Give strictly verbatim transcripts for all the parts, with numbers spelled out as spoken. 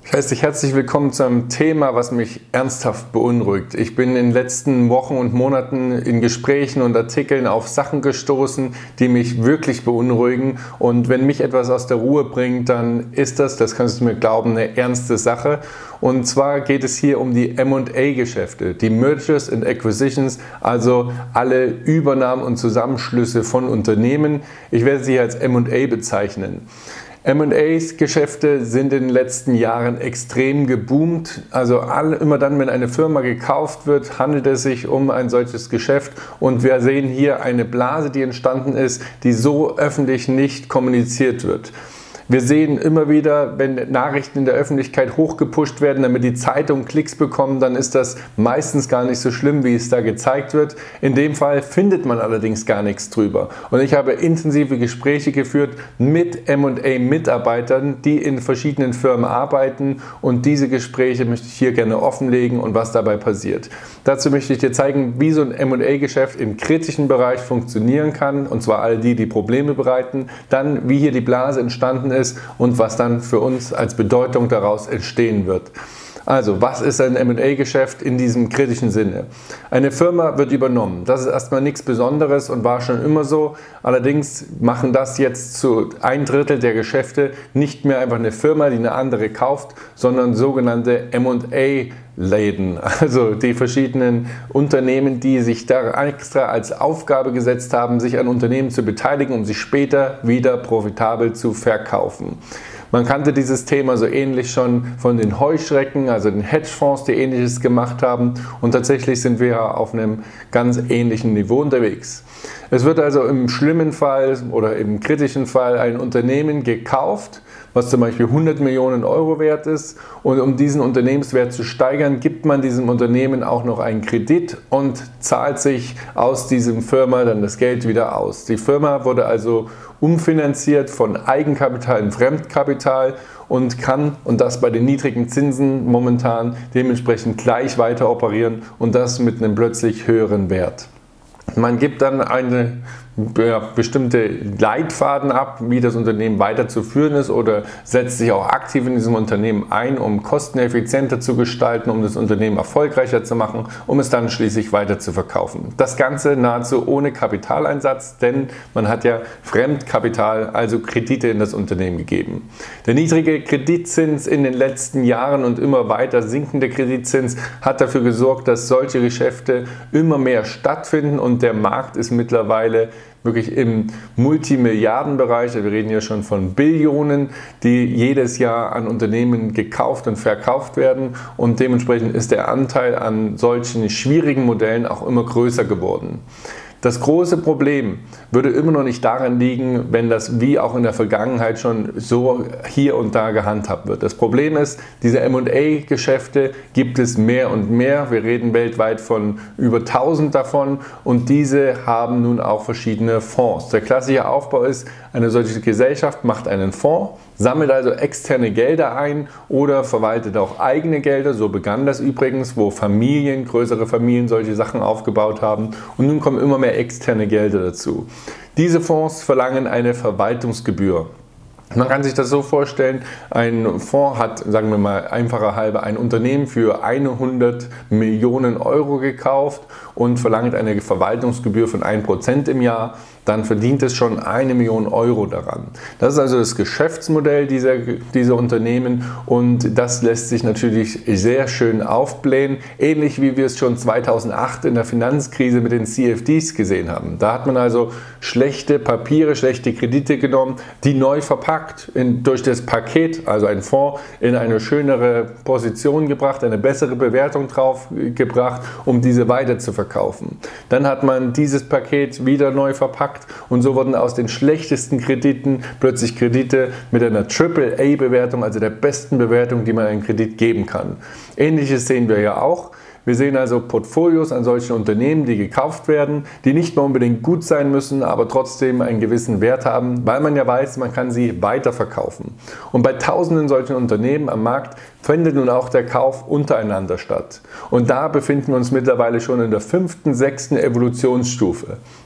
Herzlich, herzlich willkommen zu einem Thema, was mich ernsthaft beunruhigt. Ich bin in den letzten Wochen und Monaten in Gesprächen und Artikeln auf Sachen gestoßen, die mich wirklich beunruhigen. Und wenn mich etwas aus der Ruhe bringt, dann ist das, das kannst du mir glauben, eine ernste Sache. Und zwar geht es hier um die M und A-Geschäfte, die Mergers and Acquisitions, also alle Übernahmen und Zusammenschlüsse von Unternehmen. Ich werde sie als M und A bezeichnen. M und A-Geschäfte sind in den letzten Jahren extrem geboomt. Also all, immer dann, wenn eine Firma gekauft wird, handelt es sich um ein solches Geschäft. Und wir sehen hier eine Blase, die entstanden ist, die so öffentlich nicht kommuniziert wird. Wir sehen immer wieder, wenn Nachrichten in der Öffentlichkeit hochgepusht werden, damit die Zeitung Klicks bekommen, dann ist das meistens gar nicht so schlimm, wie es da gezeigt wird. In dem Fall findet man allerdings gar nichts drüber. Und ich habe intensive Gespräche geführt mit M und A-Mitarbeitern, die in verschiedenen Firmen arbeiten. Und diese Gespräche möchte ich hier gerne offenlegen und was dabei passiert. Dazu möchte ich dir zeigen, wie so ein M und A-Geschäft im kritischen Bereich funktionieren kann. Und zwar all die, die Probleme bereiten. Dann, wie hier die Blase entstanden ist. Und was dann für uns als Bedeutung daraus entstehen wird. Also, was ist ein M und A-Geschäft in diesem kritischen Sinne? Eine Firma wird übernommen. Das ist erstmal nichts Besonderes und war schon immer so. Allerdings machen das jetzt zu ein Drittel der Geschäfte nicht mehr einfach eine Firma, die eine andere kauft, sondern sogenannte M und A-Läden. Also die verschiedenen Unternehmen, die sich da extra als Aufgabe gesetzt haben, sich an Unternehmen zu beteiligen, um sich später wieder profitabel zu verkaufen. Man kannte dieses Thema so ähnlich schon von den Heuschrecken, also den Hedgefonds, die Ähnliches gemacht haben. Und tatsächlich sind wir auf einem ganz ähnlichen Niveau unterwegs. Es wird also im schlimmen Fall oder im kritischen Fall ein Unternehmen gekauft, was zum Beispiel hundert Millionen Euro wert ist. Und um diesen Unternehmenswert zu steigern, gibt man diesem Unternehmen auch noch einen Kredit und zahlt sich aus diesem Firma dann das Geld wieder aus. Die Firma wurde also umfinanziert von Eigenkapital in Fremdkapital und kann, und das bei den niedrigen Zinsen momentan, dementsprechend gleich weiter operieren und das mit einem plötzlich höheren Wert. Man gibt dann eine ja, bestimmte Leitfaden ab, wie das Unternehmen weiterzuführen ist oder setzt sich auch aktiv in diesem Unternehmen ein, um Kosten effizienter zu gestalten, um das Unternehmen erfolgreicher zu machen, um es dann schließlich weiter zu verkaufen. Das Ganze nahezu ohne Kapitaleinsatz, denn man hat ja Fremdkapital, also Kredite in das Unternehmen gegeben. Der niedrige Kreditzins in den letzten Jahren und immer weiter sinkende Kreditzins hat dafür gesorgt, dass solche Geschäfte immer mehr stattfinden und der Markt ist mittlerweile wirklich im Multimilliardenbereich, wir reden hier schon von Billionen, die jedes Jahr an Unternehmen gekauft und verkauft werden und dementsprechend ist der Anteil an solchen schwierigen Modellen auch immer größer geworden. Das große Problem würde immer noch nicht daran liegen, wenn das wie auch in der Vergangenheit schon so hier und da gehandhabt wird. Das Problem ist, diese M und A-Geschäfte gibt es mehr und mehr. Wir reden weltweit von über tausend davon und diese haben nun auch verschiedene Fonds. Der klassische Aufbau ist, eine solche Gesellschaft macht einen Fonds, sammelt also externe Gelder ein oder verwaltet auch eigene Gelder. So begann das übrigens, wo Familien, größere Familien solche Sachen aufgebaut haben. Und nun kommen immer mehr externe Gelder dazu. Diese Fonds verlangen eine Verwaltungsgebühr. Man kann sich das so vorstellen, ein Fonds hat, sagen wir mal einfacher halber, ein Unternehmen für hundert Millionen Euro gekauft und verlangt eine Verwaltungsgebühr von ein Prozent im Jahr, dann verdient es schon eine Million Euro daran. Das ist also das Geschäftsmodell dieser, dieser Unternehmen und das lässt sich natürlich sehr schön aufblähen, ähnlich wie wir es schon zweitausendacht in der Finanzkrise mit den C F Ds gesehen haben. Da hat man also schlechte Papiere, schlechte Kredite genommen, die neu verpackt in, durch das Paket, also ein Fonds, in eine schönere Position gebracht, eine bessere Bewertung drauf gebracht, um diese weiter zu verkaufen. Dann hat man dieses Paket wieder neu verpackt und so wurden aus den schlechtesten Krediten plötzlich Kredite mit einer Triple A Bewertung, also der besten Bewertung, die man einen Kredit geben kann. Ähnliches sehen wir ja auch. Wir sehen also Portfolios an solchen Unternehmen, die gekauft werden, die nicht mehr unbedingt gut sein müssen, aber trotzdem einen gewissen Wert haben, weil man ja weiß, man kann sie weiterverkaufen. Und bei tausenden solchen Unternehmen am Markt findet nun auch der Kauf untereinander statt. Und da befinden wir uns mittlerweile schon in der fünften, sechsten Evolutionsstufe.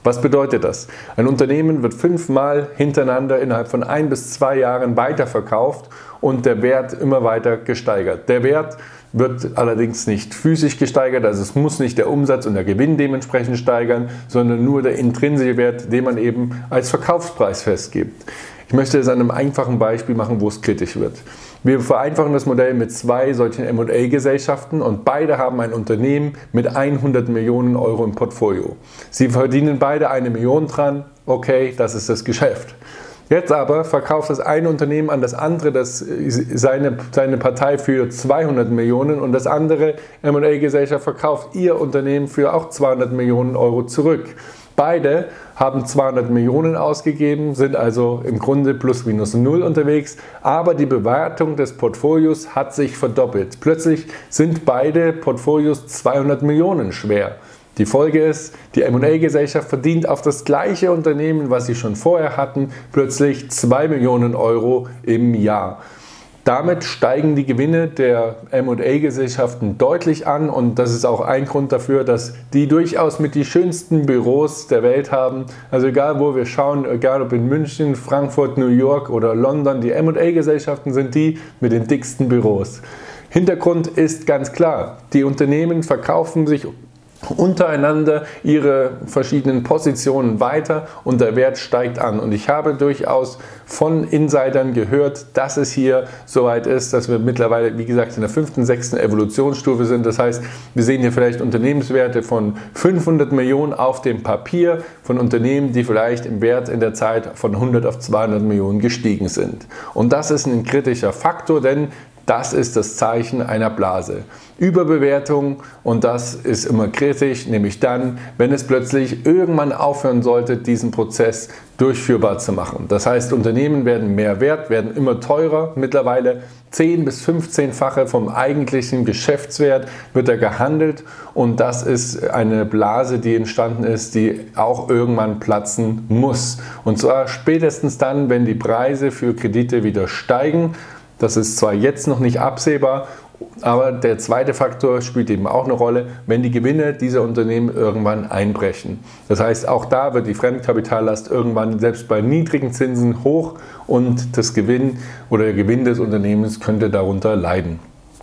Was bedeutet das? Ein Unternehmen wird fünfmal hintereinander innerhalb von ein bis zwei Jahren weiterverkauft und der Wert immer weiter gesteigert. Der Wert wird allerdings nicht physisch gesteigert, also es muss nicht der Umsatz und der Gewinn dementsprechend steigern, sondern nur der intrinsische Wert, den man eben als Verkaufspreis festgibt. Ich möchte es an einem einfachen Beispiel machen, wo es kritisch wird. Wir vereinfachen das Modell mit zwei solchen M und A-Gesellschaften und beide haben ein Unternehmen mit hundert Millionen Euro im Portfolio. Sie verdienen beide eine Million dran, okay, das ist das Geschäft. Jetzt aber verkauft das eine Unternehmen an das andere das seine, seine Partei für zweihundert Millionen und das andere M und A-Gesellschaft verkauft ihr Unternehmen für auch zweihundert Millionen Euro zurück. Beide haben zweihundert Millionen ausgegeben, sind also im Grunde plus minus null unterwegs, aber die Bewertung des Portfolios hat sich verdoppelt. Plötzlich sind beide Portfolios zweihundert Millionen schwer. Die Folge ist, die M und A-Gesellschaft verdient auf das gleiche Unternehmen, was sie schon vorher hatten, plötzlich zwei Millionen Euro im Jahr. Damit steigen die Gewinne der M und A-Gesellschaften deutlich an und das ist auch ein Grund dafür, dass die durchaus mit die schönsten Büros der Welt haben. Also egal wo wir schauen, egal ob in München, Frankfurt, New York oder London, die M und A-Gesellschaften sind die mit den dicksten Büros. Hintergrund ist ganz klar, die Unternehmen verkaufen sich untereinander ihre verschiedenen Positionen weiter und der Wert steigt an. Und ich habe durchaus von Insidern gehört, dass es hier soweit ist, dass wir mittlerweile, wie gesagt, in der fünften, sechsten Evolutionsstufe sind. Das heißt, wir sehen hier vielleicht Unternehmenswerte von fünfhundert Millionen auf dem Papier, von Unternehmen, die vielleicht im Wert in der Zeit von hundert auf zweihundert Millionen gestiegen sind. Und das ist ein kritischer Faktor, denn das ist das Zeichen einer Blase. Überbewertung, und das ist immer kritisch, nämlich dann, wenn es plötzlich irgendwann aufhören sollte, diesen Prozess durchführbar zu machen. Das heißt, Unternehmen werden mehr wert, werden immer teurer. Mittlerweile zehn bis fünfzehnfache vom eigentlichen Geschäftswert wird er gehandelt und das ist eine Blase, die entstanden ist, die auch irgendwann platzen muss. Und zwar spätestens dann, wenn die Preise für Kredite wieder steigen. Das ist zwar jetzt noch nicht absehbar, aber der zweite Faktor spielt eben auch eine Rolle, wenn die Gewinne dieser Unternehmen irgendwann einbrechen. Das heißt, auch da wird die Fremdkapitallast irgendwann selbst bei niedrigen Zinsen hoch und das Gewinn oder der Gewinn des Unternehmens könnte darunter leiden.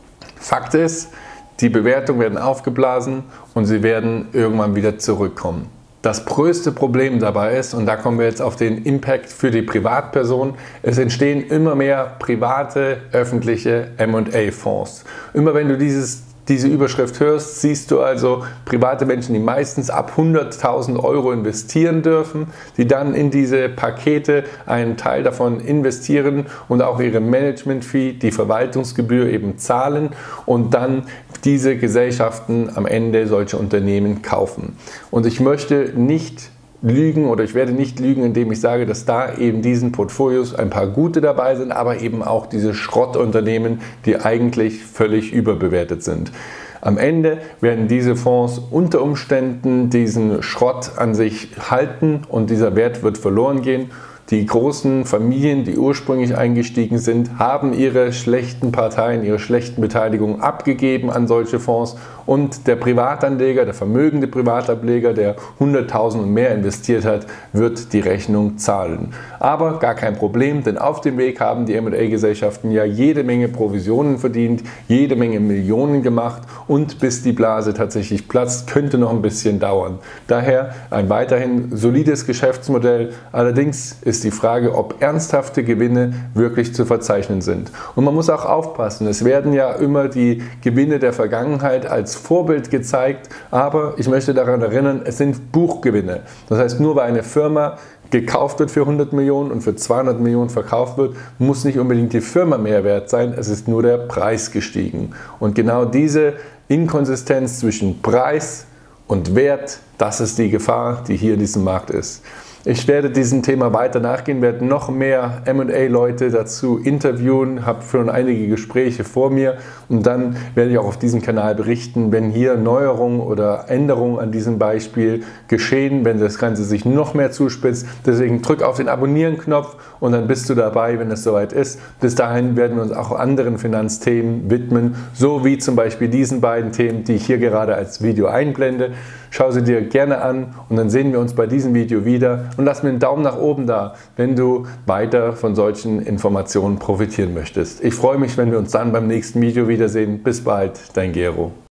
Fakt ist, die Bewertungen werden aufgeblasen und sie werden irgendwann wieder zurückkommen. Das größte Problem dabei ist, und da kommen wir jetzt auf den Impact für die Privatperson, es entstehen immer mehr private, öffentliche M und A-Fonds. Immer wenn du dieses, diese Überschrift hörst, siehst du also private Menschen, die meistens ab hunderttausend Euro investieren dürfen, die dann in diese Pakete einen Teil davon investieren und auch ihre Management-Fee, die Verwaltungsgebühr eben zahlen und dann diese Gesellschaften am Ende solche Unternehmen kaufen. Und ich möchte nicht lügen oder ich werde nicht lügen, indem ich sage, dass da eben diesen Portfolios ein paar gute dabei sind, aber eben auch diese Schrottunternehmen, die eigentlich völlig überbewertet sind. Am Ende werden diese Fonds unter Umständen diesen Schrott an sich halten und dieser Wert wird verloren gehen. Die großen Familien, die ursprünglich eingestiegen sind, haben ihre schlechten Parteien, ihre schlechten Beteiligungen abgegeben an solche Fonds und der Privatanleger, der vermögende Privatanleger, der hunderttausend und mehr investiert hat, wird die Rechnung zahlen. Aber gar kein Problem, denn auf dem Weg haben die M und A-Gesellschaften ja jede Menge Provisionen verdient, jede Menge Millionen gemacht und bis die Blase tatsächlich platzt, könnte noch ein bisschen dauern. Daher ein weiterhin solides Geschäftsmodell, allerdings ist die Frage, ob ernsthafte Gewinne wirklich zu verzeichnen sind. Und man muss auch aufpassen, es werden ja immer die Gewinne der Vergangenheit als Vorbild gezeigt, aber ich möchte daran erinnern, es sind Buchgewinne. Das heißt, nur weil eine Firma gekauft wird für hundert Millionen und für zweihundert Millionen verkauft wird, muss nicht unbedingt die Firma mehr wert sein, es ist nur der Preis gestiegen. Und genau diese Inkonsistenz zwischen Preis und Wert, das ist die Gefahr, die hier in diesem Markt ist. Ich werde diesem Thema weiter nachgehen, werde noch mehr M und A-Leute dazu interviewen, habe schon einige Gespräche vor mir und dann werde ich auch auf diesem Kanal berichten, wenn hier Neuerungen oder Änderungen an diesem Beispiel geschehen, wenn das Ganze sich noch mehr zuspitzt. Deswegen drück auf den Abonnieren-Knopf und dann bist du dabei, wenn es soweit ist. Bis dahin werden wir uns auch anderen Finanzthemen widmen, so wie zum Beispiel diesen beiden Themen, die ich hier gerade als Video einblende. Schau sie dir gerne an und dann sehen wir uns bei diesem Video wieder und lass mir einen Daumen nach oben da, wenn du weiter von solchen Informationen profitieren möchtest. Ich freue mich, wenn wir uns dann beim nächsten Video wiedersehen. Bis bald, dein Gero.